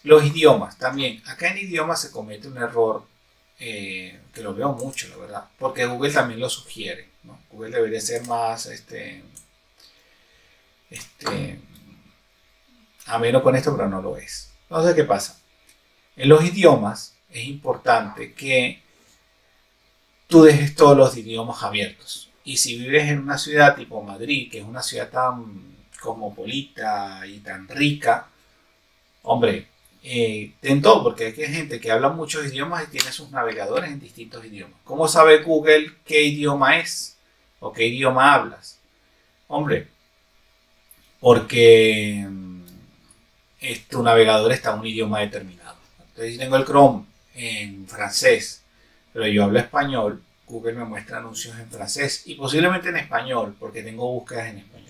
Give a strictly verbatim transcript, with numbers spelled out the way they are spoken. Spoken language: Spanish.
Los idiomas también. Acá en idiomas se comete un error eh, que lo veo mucho, la verdad, porque Google también lo sugiere, ¿no? Google debería ser más este, este, ameno con esto, pero no lo es. Entonces, ¿qué pasa? En los idiomas es importante que tú dejes todos los idiomas abiertos. Y si vives en una ciudad tipo Madrid, que es una ciudad tan cosmopolita y tan rica, hombre, eh, ten todo, porque hay gente que habla muchos idiomas y tiene sus navegadores en distintos idiomas. ¿Cómo sabe Google qué idioma es o qué idioma hablas? Hombre, porque mm, es- tu navegador está en un idioma determinado. Entonces, si tengo el Chrome en francés, pero yo hablo español, Google me muestra anuncios en francés y posiblemente en español, porque tengo búsquedas en español.